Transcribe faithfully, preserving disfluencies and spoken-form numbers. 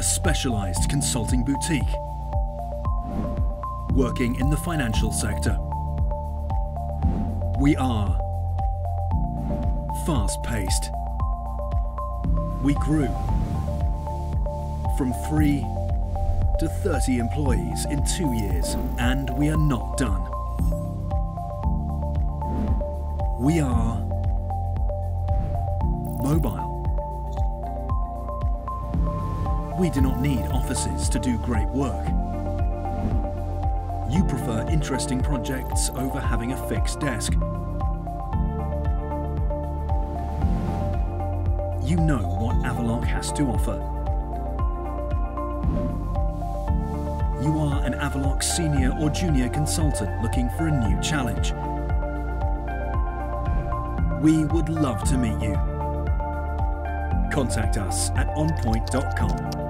specialised consulting boutique working in the financial sector. We are fast-paced. We grew from three to thirty employees in two years, and we are not done. We are mobile. We do not need offices to do great work. You prefer interesting projects over having a fixed desk. You know what Avaloq has to offer. You are an Avaloq senior or junior consultant looking for a new challenge. We would love to meet you. Contact us at on point dot com.